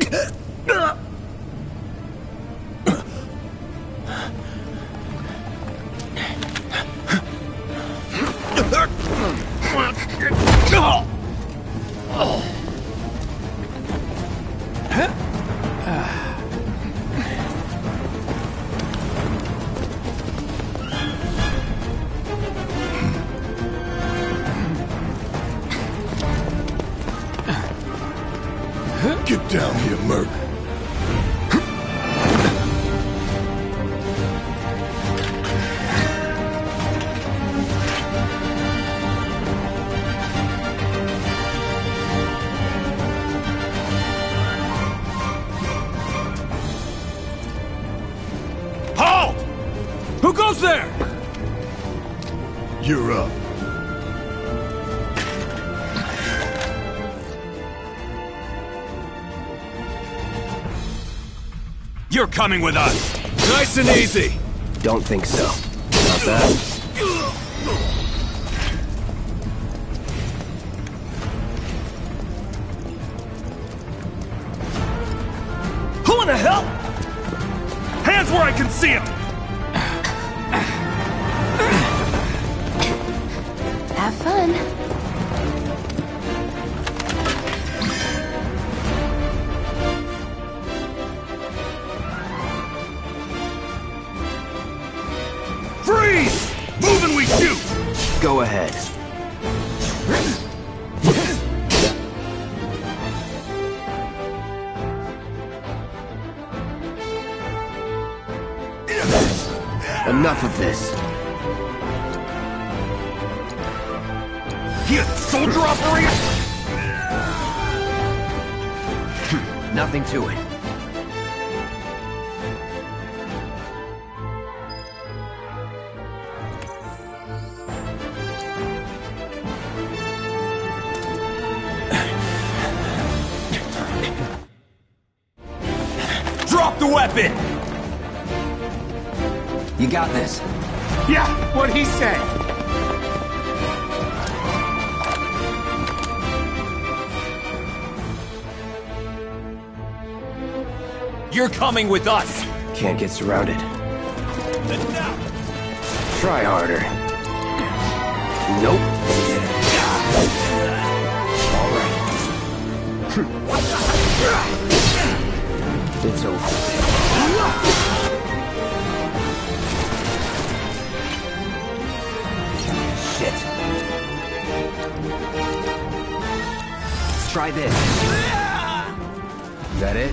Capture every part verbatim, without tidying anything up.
Get down here, Merc. Halt! Who goes there? You're up. You're coming with us. Nice and easy. Don't think so. Not that. Who in the hell? Hands where I can see them. Have fun. Freeze! Move and we shoot! Go ahead. Enough of this. He a soldier operator? Nothing to it. Drop the weapon! You got this. Yeah, what'd he say? You're coming with us! Can't get surrounded. And now! Try harder. Nope. All right. It's over. Shit. Let's try this. Is that it?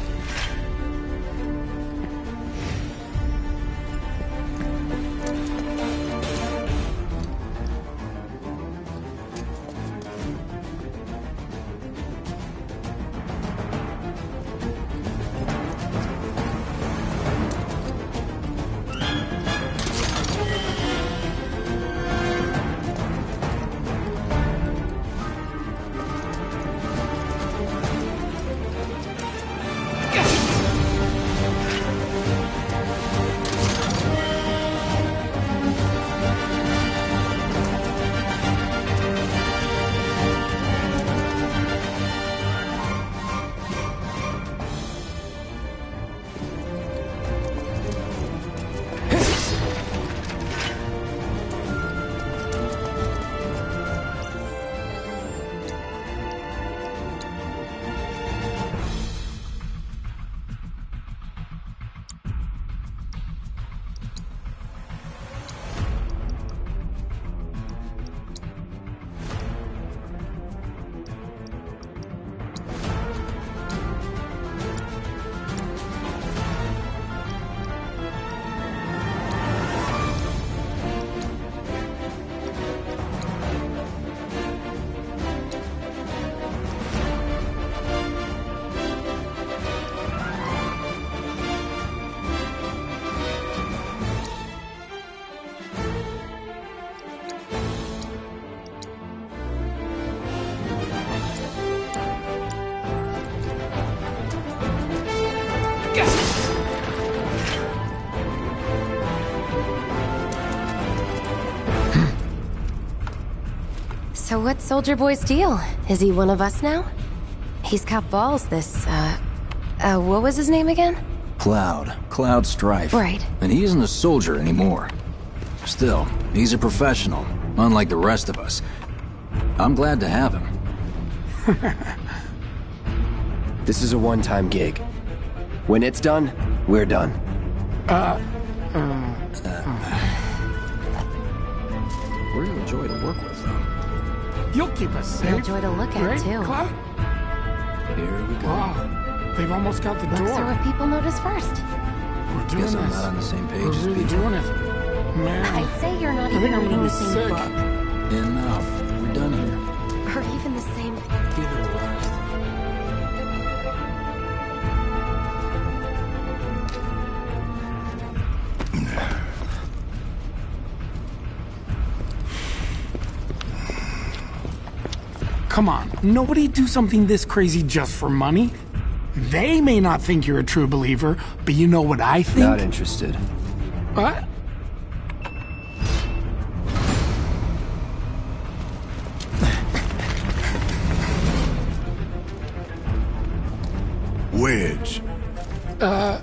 So what's Soldier Boy's deal? Is he one of us now? He's got balls, this, uh, Uh, what was his name again? Cloud. Cloud Strife. Right. And he isn't a soldier anymore. Still, he's a professional, unlike the rest of us. I'm glad to have him. This is a one-time gig. When it's done, we're done. Uh, uh, We're a joy to work with, though. You'll keep us safe. You're a joy to look at, right, too. Cloud? Here we go. Wow, they've almost got the Looks door. are what people notice first. We're doing Guess this. I'm not on the same page We're as really people. doing it. Man. I'd say you're not I think even I'm reading gonna the be same sick. book. Enough. We're done here. Or even the same... Give it a rest. Come on, nobody do something this crazy just for money. They may not think you're a true believer, but you know what I think? Not interested. What? Wedge. Uh...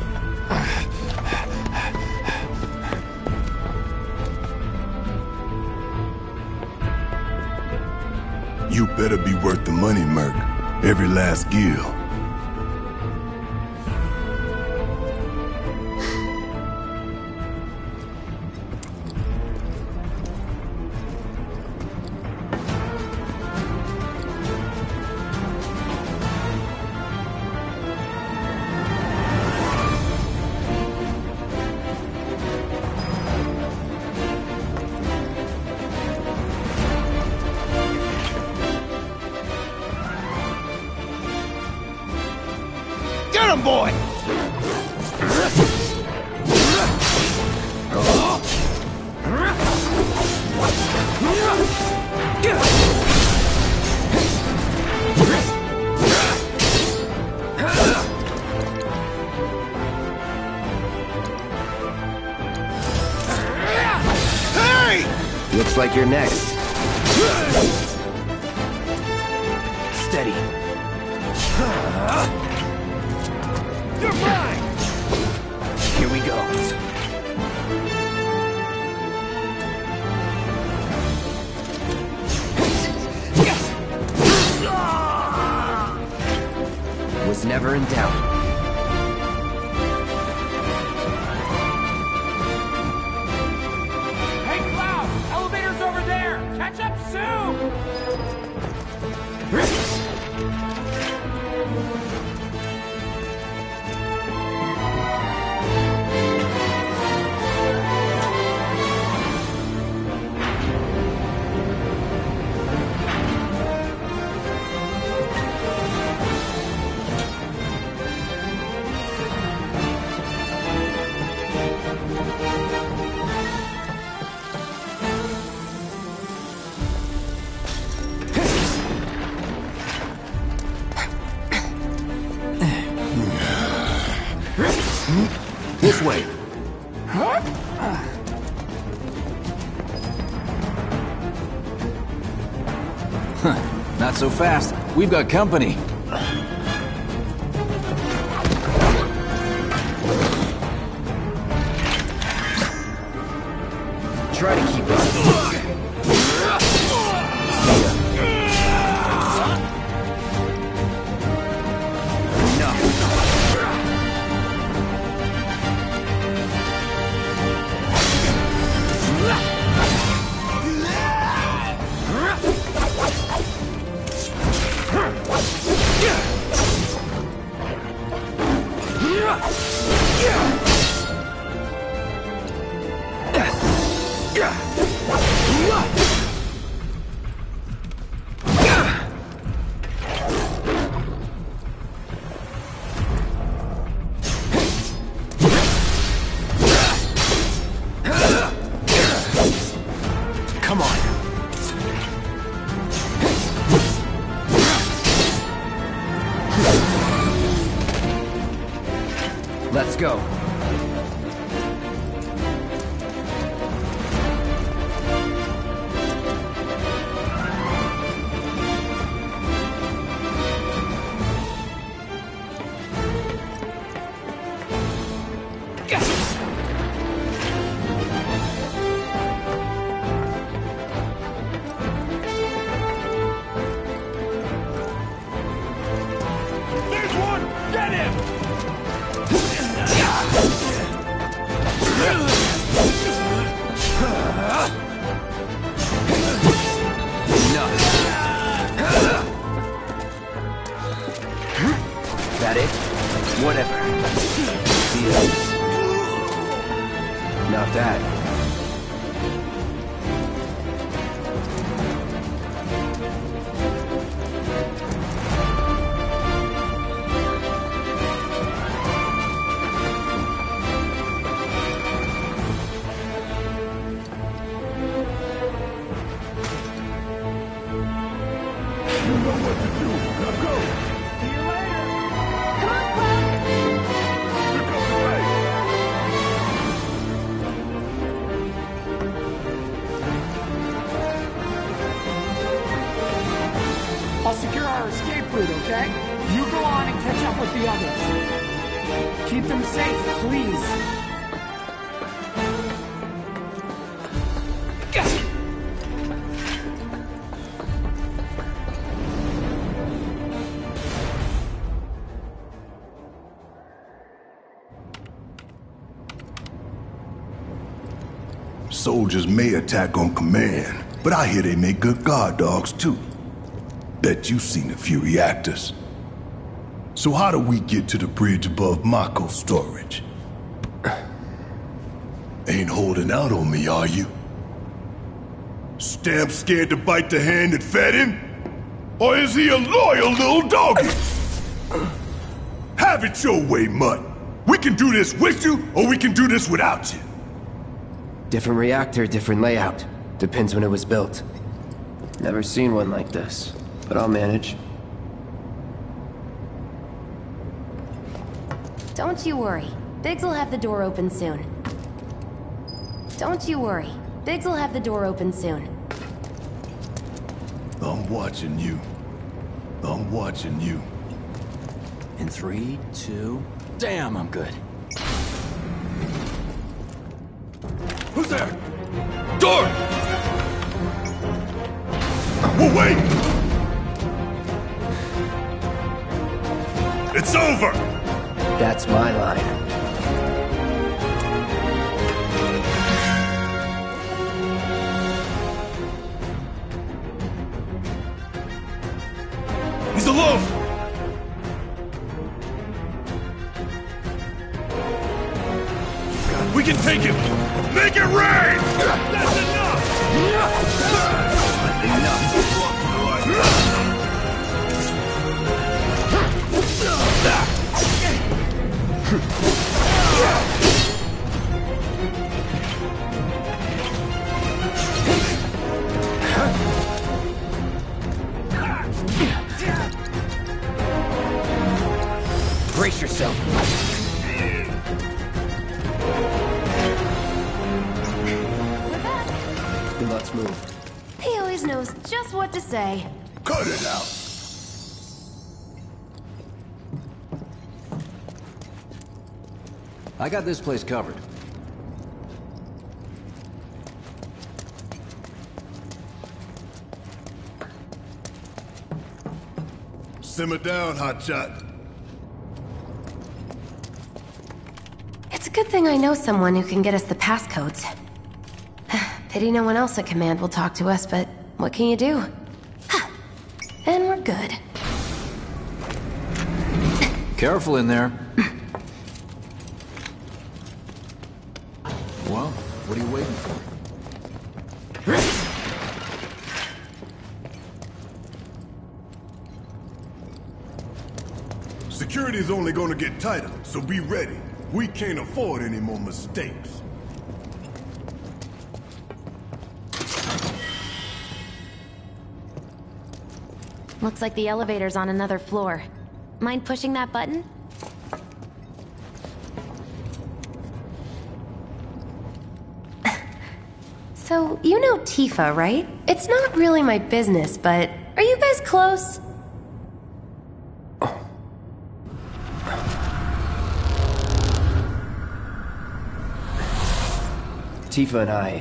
You better be worth the money, Merc. Every last gill. Get him, boy! Hey! Looks like you're next. Steady. You're mine! Here we go. Was never in doubt. Hey, Cloud! Elevator's over there! Catch up soon! This way. Not so fast. We've got company. Try to keep us. Come on. Let's go. that it? Whatever. Deal. Not that. I'll secure our escape route, okay? You go on and catch up with the others. Keep them safe, please. Soldiers may attack on command, but I hear they make good guard dogs too. Bet you've seen a few reactors. So how do we get to the bridge above Mako storage? Ain't holding out on me, are you? Stamp scared to bite the hand that fed him? Or is he a loyal little doggy? Have it your way, Mutt. We can do this with you, or we can do this without you. Different reactor, different layout. Depends when it was built. Never seen one like this, but I'll manage. Don't you worry. Biggs will have the door open soon. Don't you worry. Biggs will have the door open soon. I'm watching you. I'm watching you. In three, two... Damn, I'm good. Who's there? Door! Well, wait! It's over! That's my line. He's alone! We can take him! Make it rain! That's enough! Brace yourself. Let's move. He always knows just what to say. Cut it out! I got this place covered. Simmer down, hotshot. It's a good thing I know someone who can get us the passcodes. Pity no one else at command will talk to us, but what can you do? And we're good. Careful in there. Well, what are you waiting for? Security's only gonna get tighter, so be ready. We can't afford any more mistakes. Looks like the elevator's on another floor. Mind pushing that button? So, you know Tifa, right? It's not really my business, but are you guys close? Tifa and I...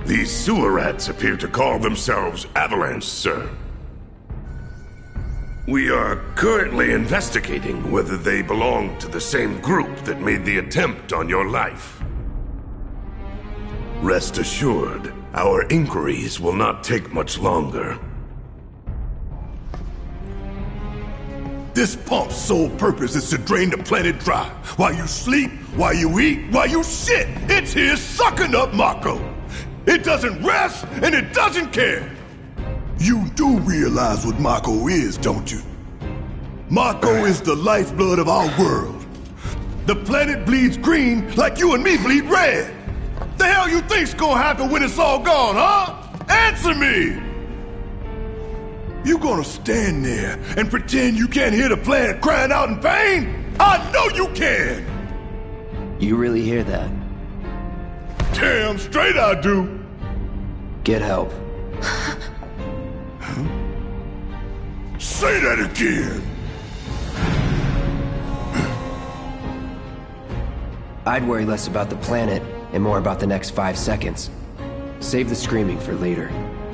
These sewer rats appear to call themselves Avalanche, sir. We are currently investigating whether they belong to the same group that made the attempt on your life. Rest assured, our inquiries will not take much longer. This pump's sole purpose is to drain the planet dry. While you sleep, while you eat, while you shit, it's here sucking up Mako. It doesn't rest, and it doesn't care. You do realize what Mako is, don't you? Mako is the lifeblood of our world. The planet bleeds green like you and me bleed red. The hell you think's gonna happen when it's all gone, huh? Answer me! You gonna stand there and pretend you can't hear the planet crying out in pain? I know you can! You really hear that? Damn straight I do! Get help. Say that again! I'd worry less about the planet and more about the next five seconds. Save the screaming for later.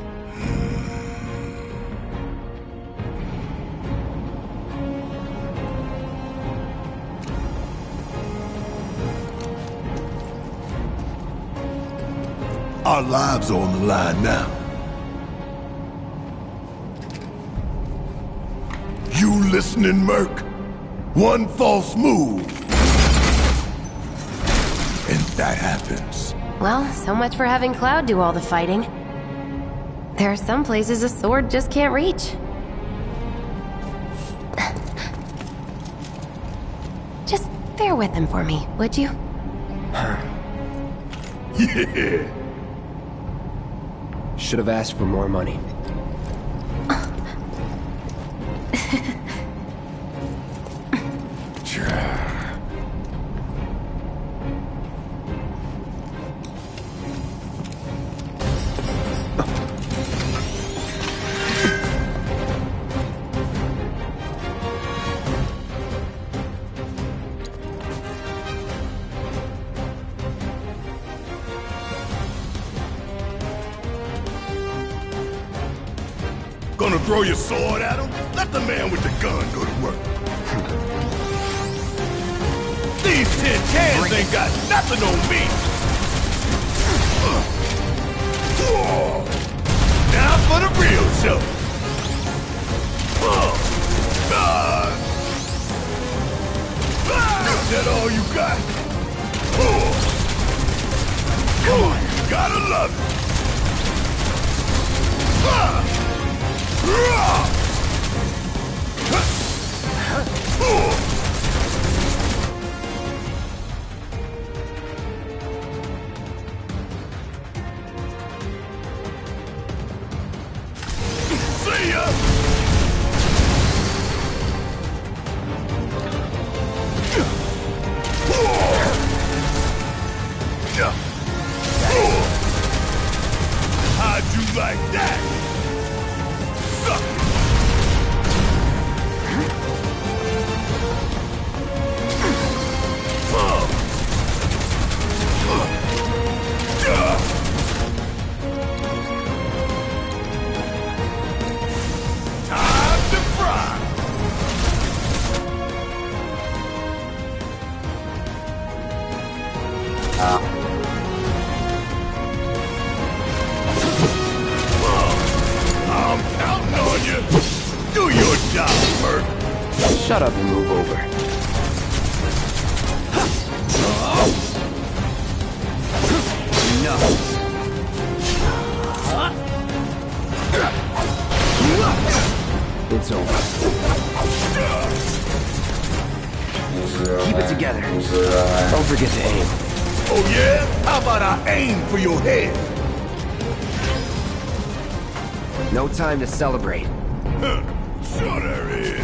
Our lives are on the line now. You listening, Merc? One false move, and that happens. Well, so much for having Cloud do all the fighting. There are some places a sword just can't reach. Just bear with him for me, would you? Yeah. Should have asked for more money. Gonna throw your sword at him? Let the man with the gun go to work. These tin cans ain't got nothing on me. Now for the real show. Is that all you got? Come on, you gotta love it. See ya! How'd you like that? Suck it! Time to fry! I'm counting on you! Do your job, Merc! Shut up and move over. Enough. It's over. Keep it together. Don't forget to aim. Oh yeah? How about I aim for your head? No time to celebrate. Huh. Sure there is.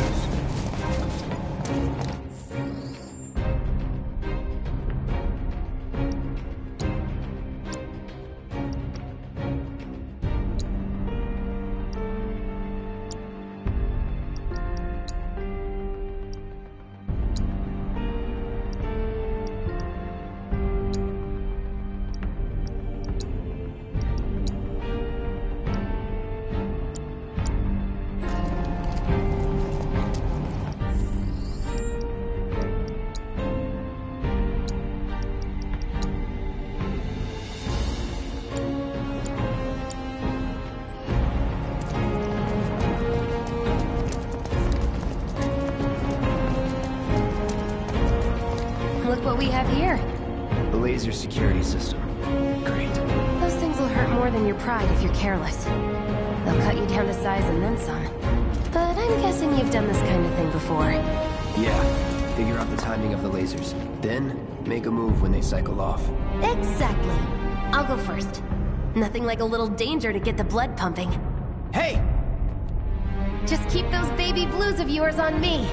we have here? The laser security system. Great. Those things will hurt more than your pride if you're careless. They'll cut you down to size and then some. But I'm guessing you've done this kind of thing before. Yeah. Figure out the timing of the lasers. Then, make a move when they cycle off. Exactly. I'll go first. Nothing like a little danger to get the blood pumping. Hey! Just keep those baby blues of yours on me.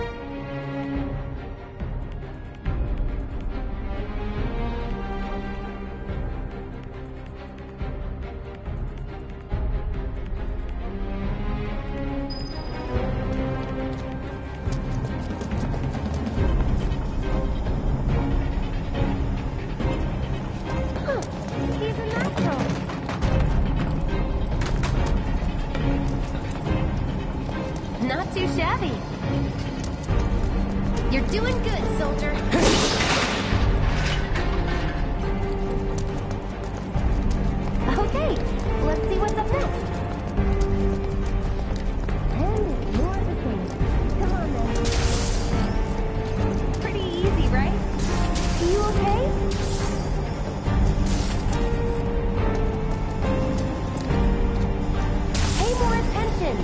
Not too shabby. You're doing good, soldier. Okay, let's see what's up next. And more of the same. Come on, then. Pretty easy, right? You okay? Pay more attention.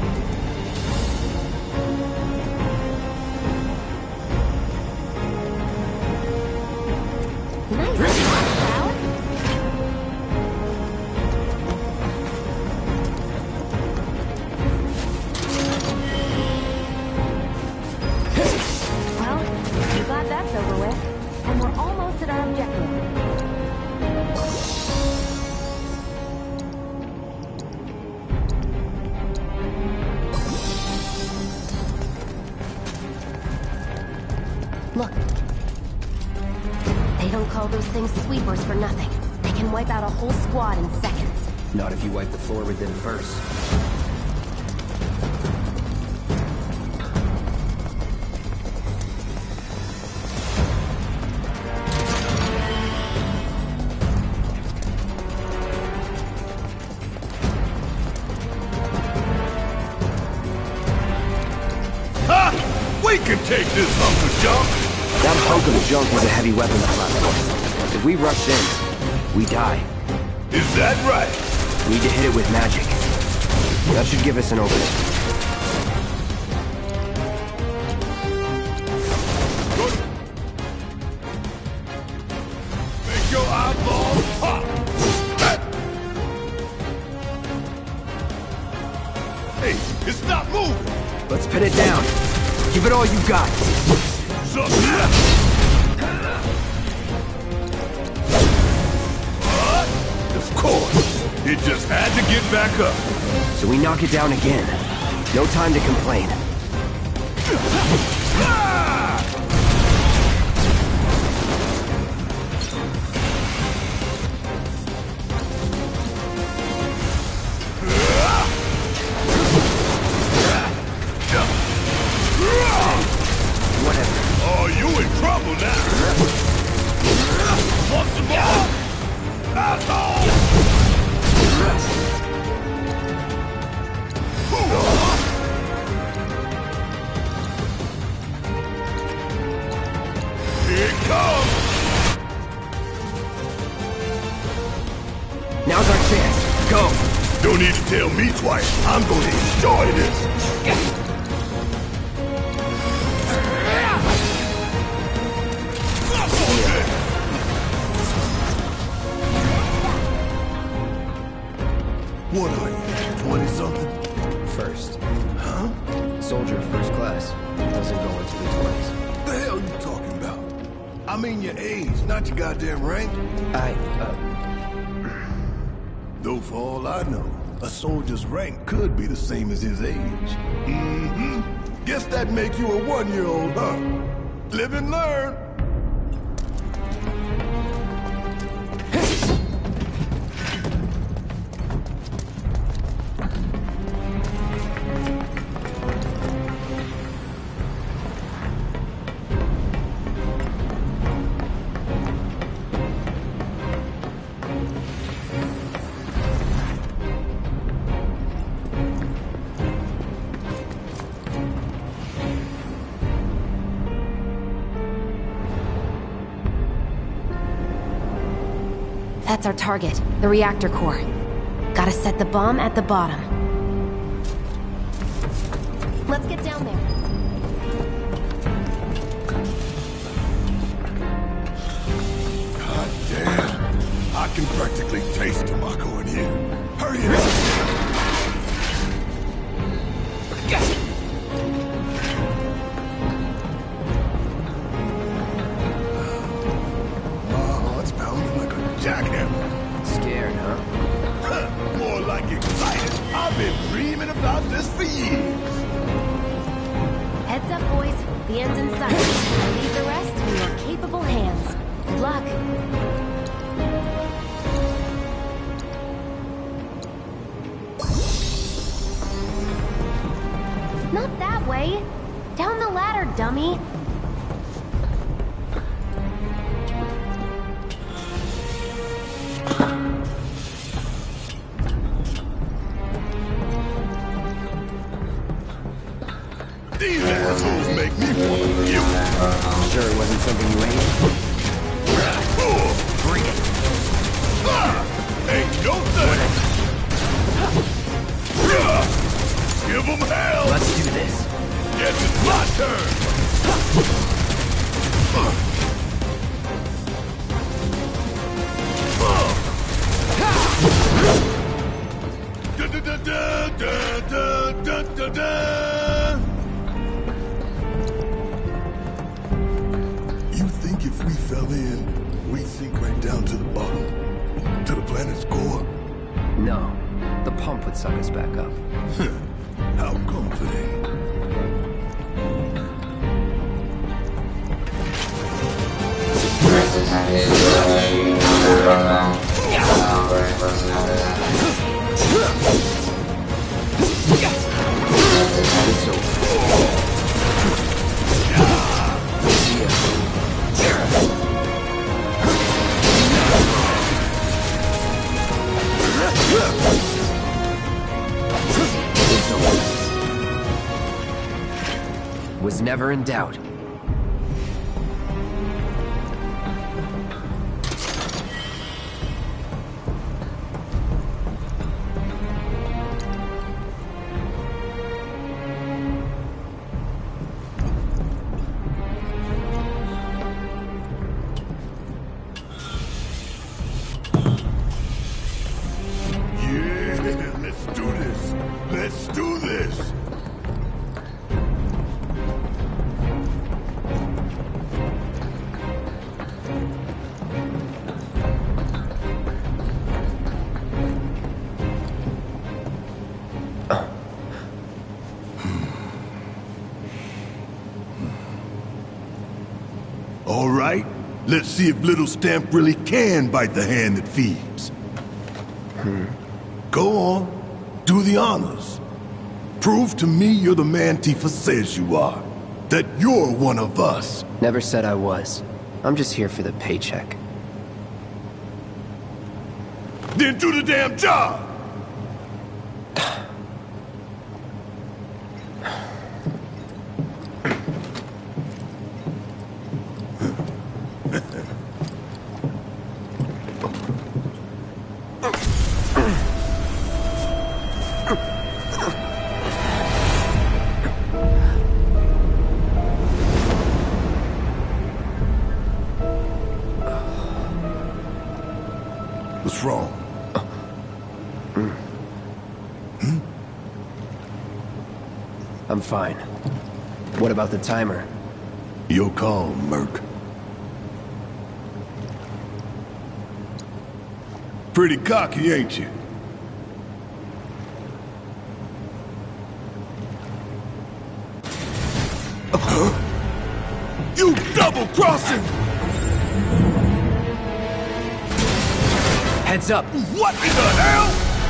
Look. They don't call those things sweepers for nothing. They can wipe out a whole squad in seconds. Not if you wipe the floor with them first. We can take this hunk of junk! That hunk of junk is a heavy weapons platform. If we rush in, we die. Is that right? We need to hit it with magic. That should give us an opening. Good. Make your eyeballs pop! Hey, it's not moving! Let's pin it down. Give it all you got. So, uh, of course. It just had to get back up. So we knock it down again. No time to complain. Oh, you in trouble now. Want some more? Asshole! Here it comes! Now's our chance. Go! Don't need to tell me twice. I'm gonna enjoy this. What are you, twenty-something? First. Huh? Soldier first class. Doesn't go into the twenties. What the hell you talking about? I mean your age, not your goddamn rank. I, uh... Though for all I know, a soldier's rank could be the same as his age. Mm-hmm. Guess that make you a one-year-old, huh? Live and learn. That's our target, the reactor core. Gotta set the bomb at the bottom. Let's get down there. God damn. I can practically taste Mako in here. Hurry up! Oh, it's pounding like a jackhammer. Scared, huh? More like excited. I've been dreaming about this for years. Heads up, boys. The end's in sight. Leave the rest in your capable hands. Good luck. Not that way. Down the ladder, dummy. These assholes make me want to puke. Sure it wasn't something you ate? Bring it. Ah! Ain't no thing. Give them hell. Let's do this. Guess it's my turn. Da da da da da da da da. You think if we fell in, we'd sink right down to the bottom? To the planet's core? No. The pump would suck us back up. How comforting. Was never in doubt. Yeah, let's do this. Let's do this. All right, let's see if Little Stamp really can bite the hand that feeds. Hmm. Go on, do the honors. Prove to me you're the man Tifa says you are. That you're one of us. Never said I was. I'm just here for the paycheck. Then do the damn job! What's wrong? Hmm? I'm fine. What about the timer? You're calm, Merc. Pretty cocky, ain't you? Uh-huh. You double-crossing! Heads up! What in the hell?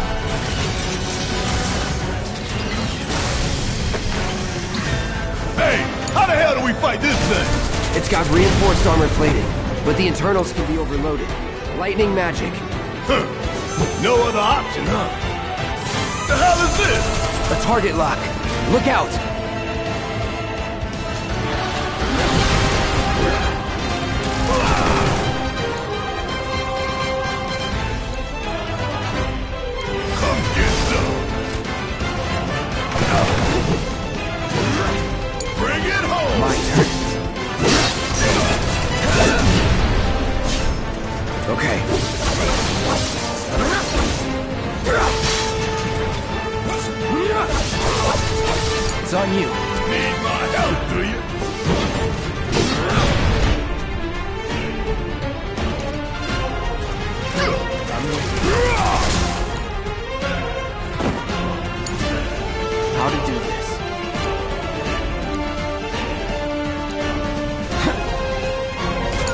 Hey, how the hell do we fight this thing? It's got reinforced armor plating, but the internals can be overloaded. Lightning magic. Huh. No other option, huh? The hell is this? A target lock. Look out!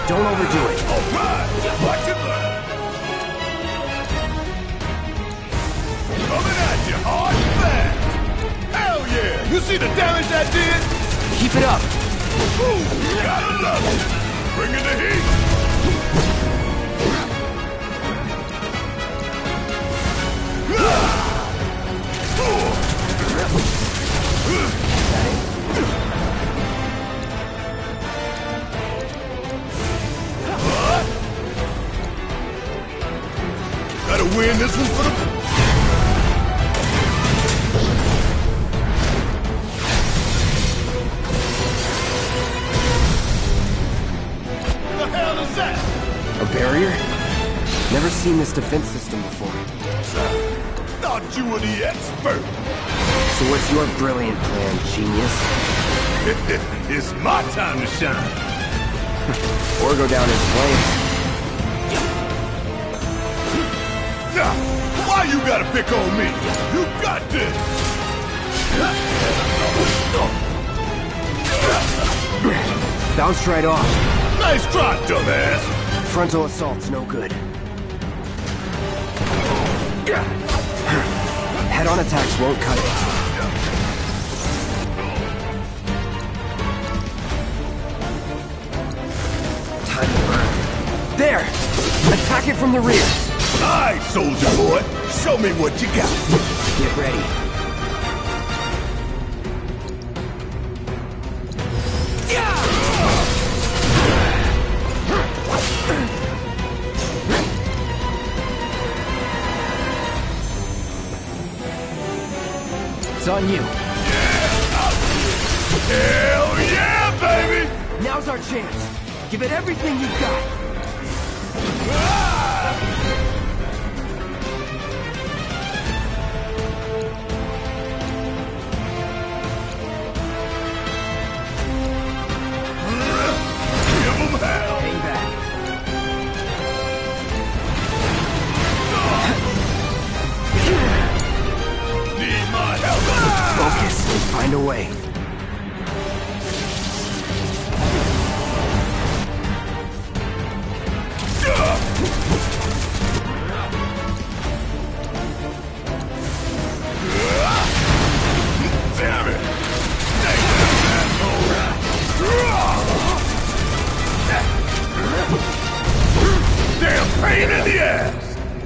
Don't overdo it. All right, watch it learn. Coming at you hard and fast. Hell yeah! You see the damage I did? Keep it up. Ooh, gotta love it. Bringing the heat. Gotta win this one for the... The hell is that? A barrier? Never seen this defense system before. Thought you were the expert. So what's your brilliant plan, genius? It's my time to shine. Or go down in flames. Now, why you gotta pick on me? You got this. Bounced right off. Nice try, dumbass. Frontal assault's no good. Head-on attacks won't cut it. Time to burn. There! Attack it from the rear! Alright, soldier boy. Show me what you got. Get ready. It's on you. Hell yeah, baby! Now's our chance. Give it everything you've got. Give 'em hell! Hang back. Need my help! Focus and find a way. Damn it! Damn pain in the ass!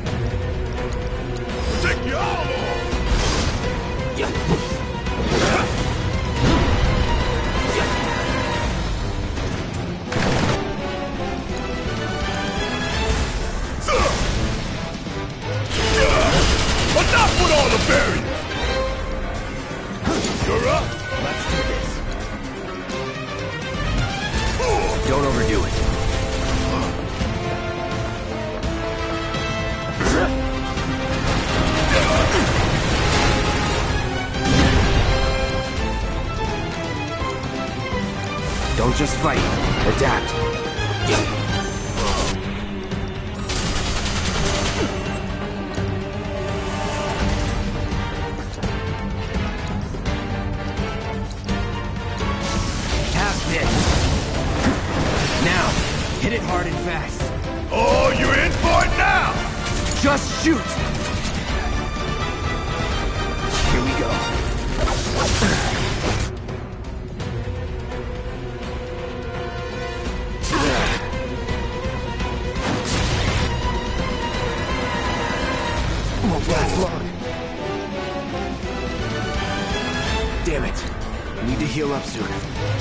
Take you all on! But not with all the barriers! You're up! Let's do this. Don't overdo it. Don't just fight. Adapt. Have this. Now, hit it hard and fast. Oh, you're in for it now! Just shoot! Here we go. Won't last long. Damn it. I need to heal up soon.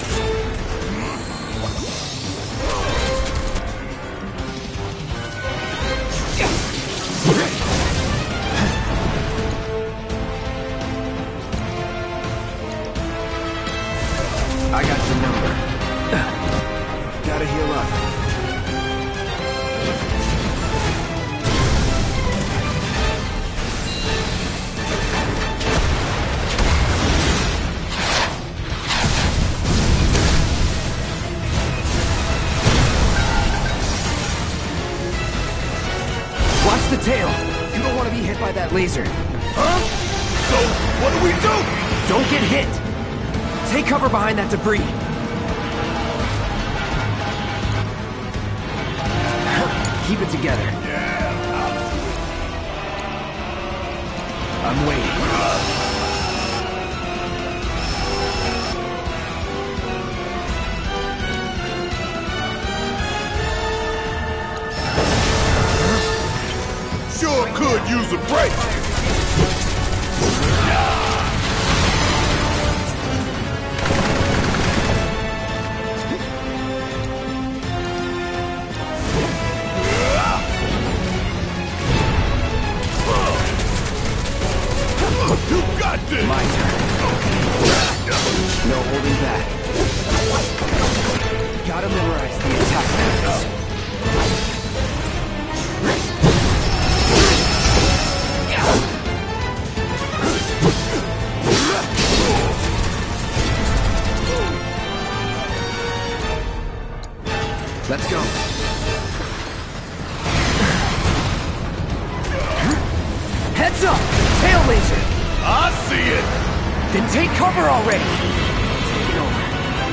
I got your number. Gotta heal up. Watch the tail. You don't want to be hit by that laser. Huh? So, what do we do? Don't get hit. Take cover behind that debris. Keep it together. I'm waiting. Sure could use a break. You got this. My turn. No holding back. Gotta memorize the attack patterns. Let's go. Heads up! Tail laser! I see it. Then take cover already! Take it over.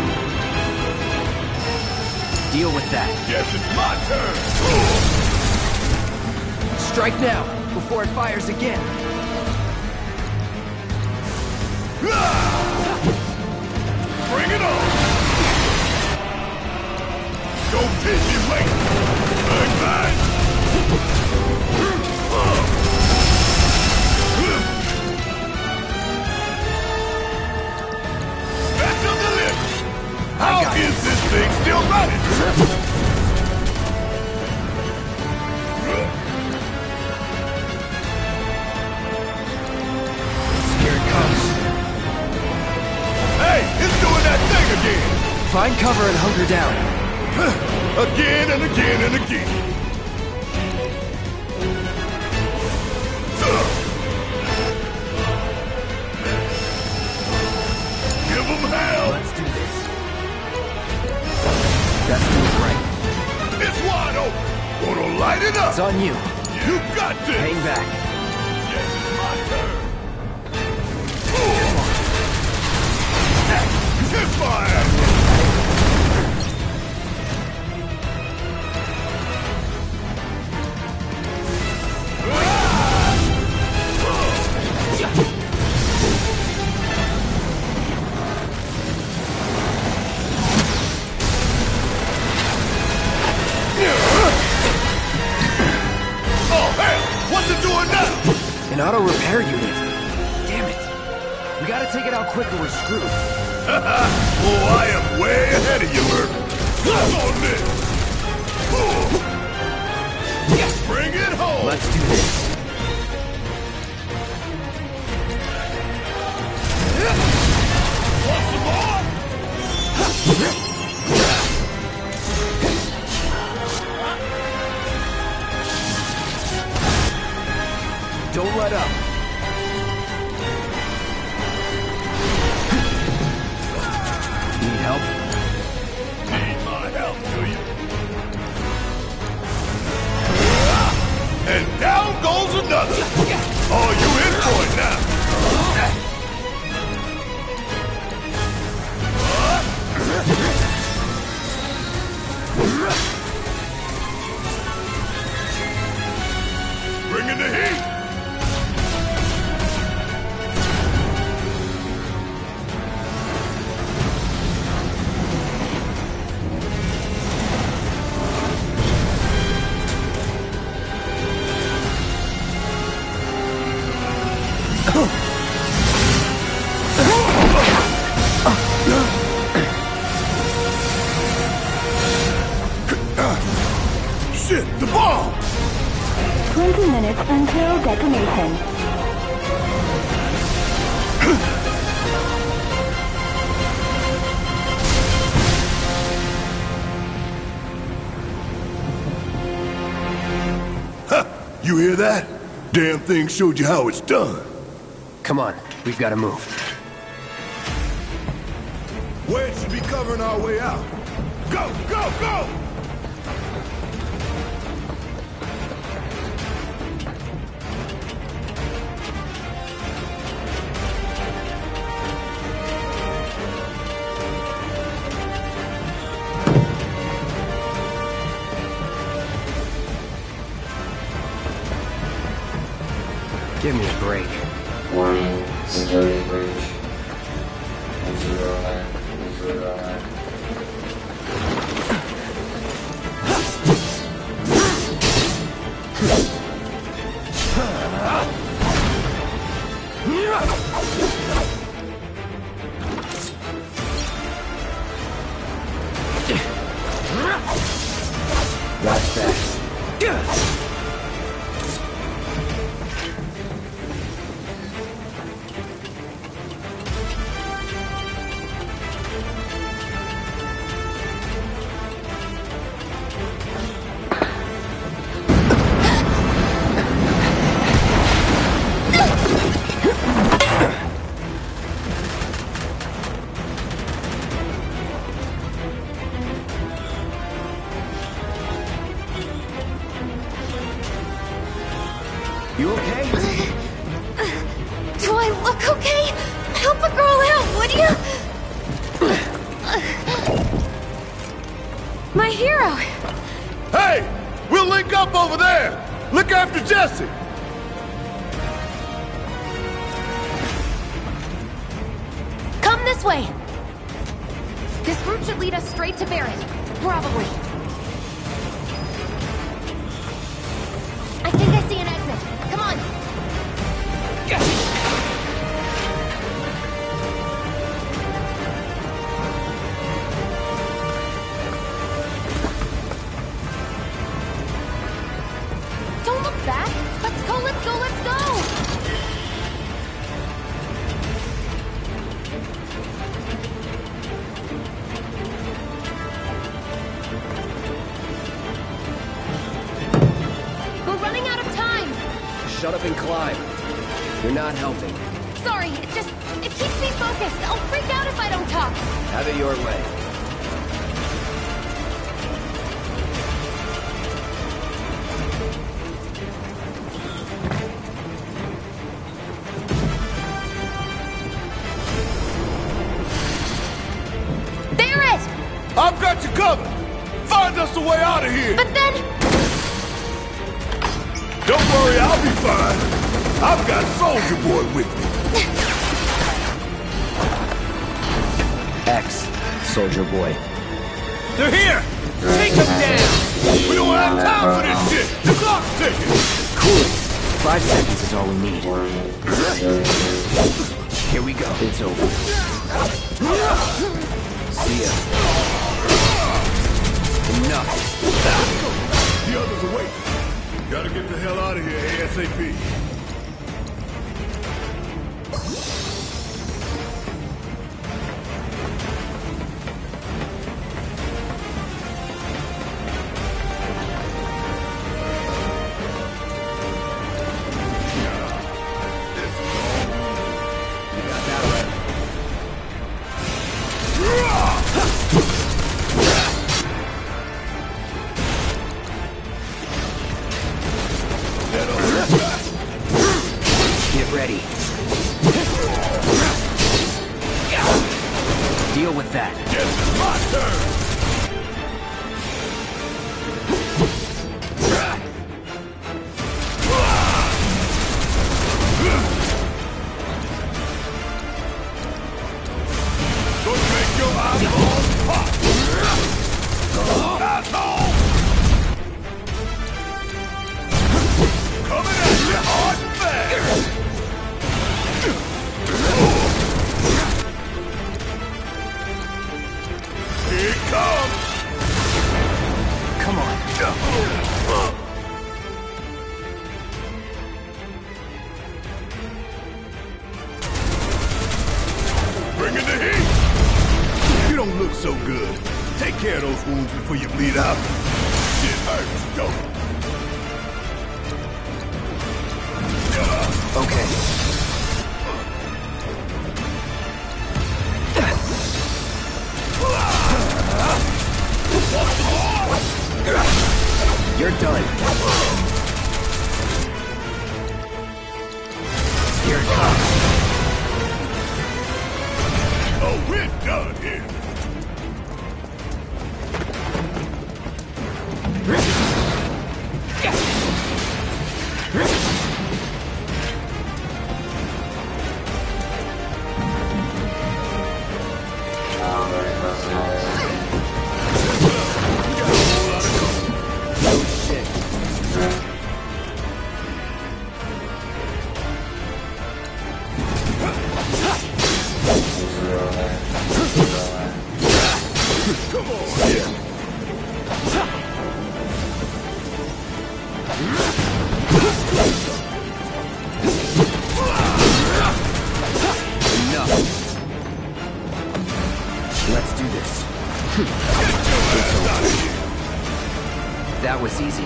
Deal with that. Guess it's my turn. Strike now, before it fires again. Bring it on. Go busy wait. Bang, bang. Back of the lip. How is this thing still running? Here it comes. Hey, it's doing that thing again. Find cover and hunker down. Again and again and again. Give them hell. Let's do this. That's the right. It's wide open. Gonna light it up. It's on you. You got this. Hang back. Yes, it's my turn. Kiss my ass. An auto repair unit. Damn it. We gotta take it out quick or we're screwed. Oh, I am way ahead of you, Merc. Come on this. Bring it home. Let's do this. Want some more? Don't let up. Need help? Need my help, do you? And down goes another. Oh, you in for it now. Bringing the heat. Shit, the bomb! twenty minutes until detonation. Huh, you hear that? Damn thing showed you how it's done. Come on, we've gotta move. Wedge should be covering our way out. Go, go, go! Give me a break. Warning, security breach. Zero nine, zero nine. Watch that. You okay? Do I look okay? Help a girl out, would you? My hero! Hey! We'll link up over there! Look after Jesse! Come this way! This route should lead us straight to Barrett. Probably. I think I see an exit. Come on! Don't look back! Let's go, let's go, let's go! We're running out of time! Shut up and climb. You're not helping. Sorry, it just... it keeps me focused. I'll freak out if I don't talk. Have it your way. Barrett! I've got you covered! Find us a way out of here! But then... Don't worry, I'll be fine. I've got Soldier Boy with me. X, Soldier Boy. They're here! Take them down! We don't have time for this shit! The clock's ticking! Cool it. Five seconds is all we need. Here we go. It's over. See ya. Enough. The others are waiting. Gotta get the hell out of here ASAP. Get ready. Deal with that. Yes, it's my turn! Gonna make your eyeballs pop! Asshole! Coming at you hard and fast! Here it comes! Come on. Bringing the heat! You don't look so good. Take care of those wounds before you bleed out. Shit hurts, don't it? Okay. You're done. Here it comes. Oh, we're done here. That was easy.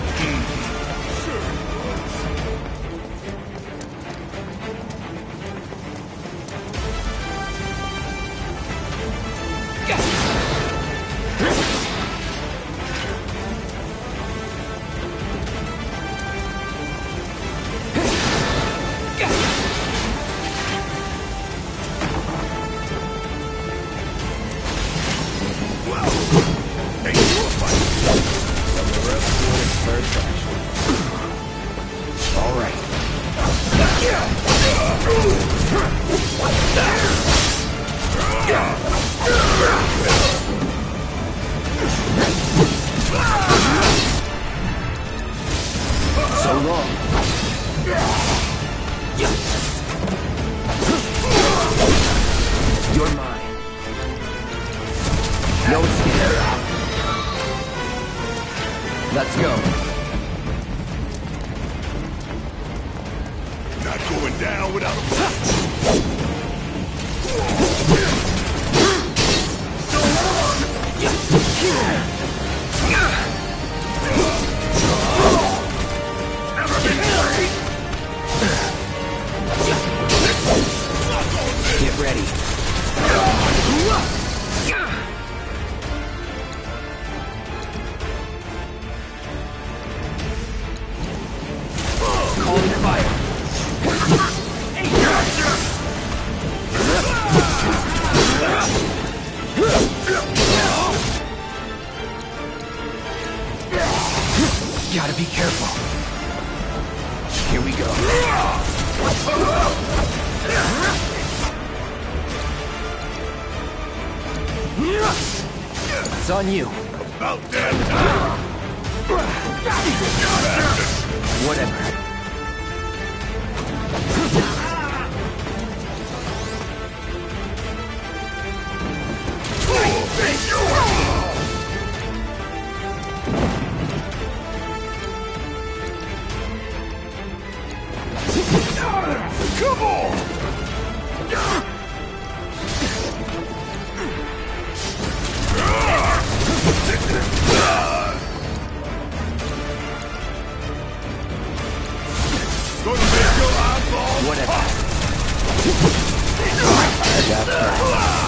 Let's go. Not going down without a fight. Never been great. Get ready. Calling fire. Gotta be careful. Here we go. It's on you. About that time. Whatever. Come on! Gonna make your eyeballs Whatever. That's right.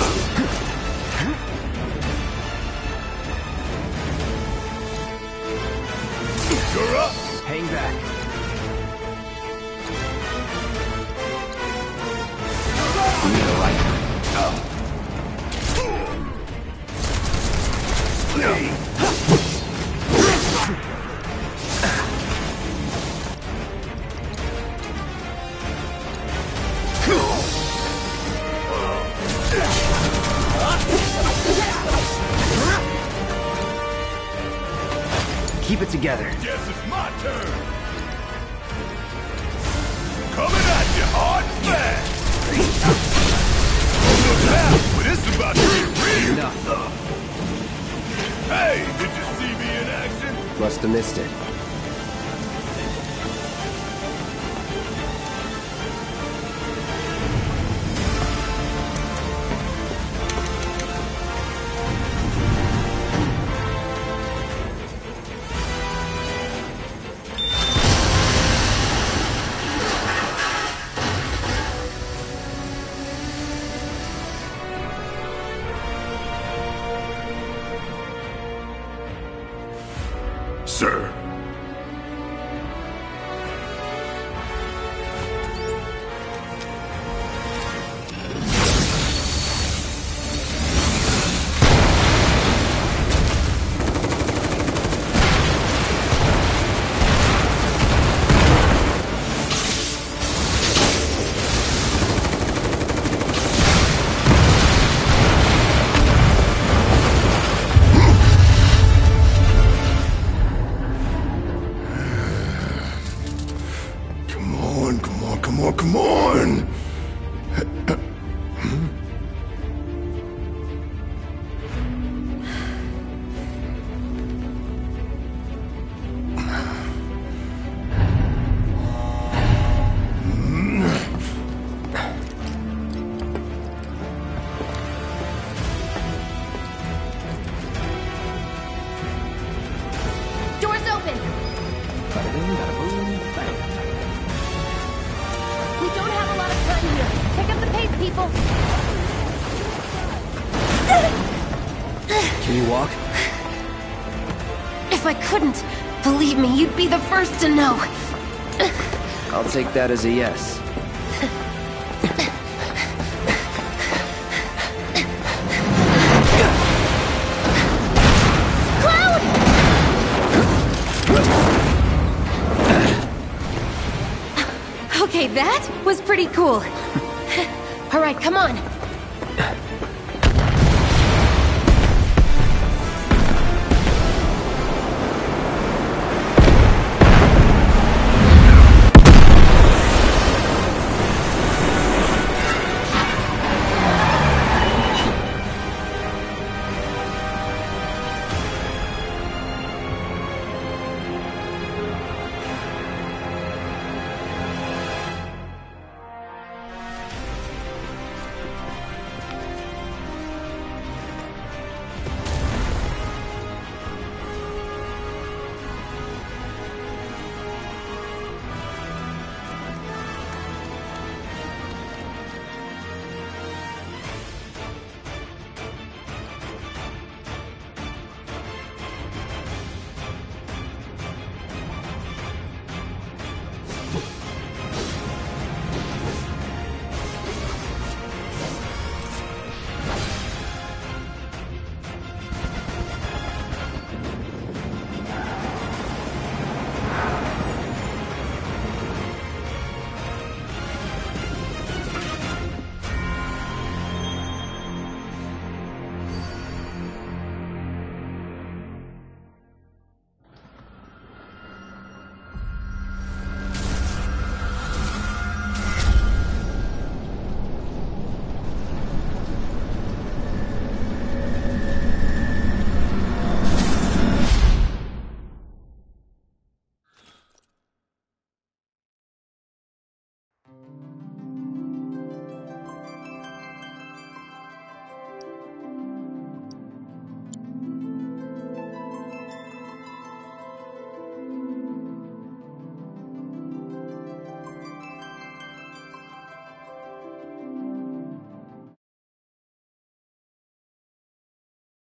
You're up! Hang back. You need a light. Oh. No. Keep it together. Guess it's my turn. Coming at you hard and fast. Don't look now, but it's about to get real. Enough. Hey, did you see me in action? Must have missed it. Sir. bing, bada boom, bang. We don't have a lot of time here. Pick up the pace, people. Can you walk? If I couldn't, believe me, you'd be the first to know. I'll take that as a yes. Okay, that was pretty cool. All right, come on.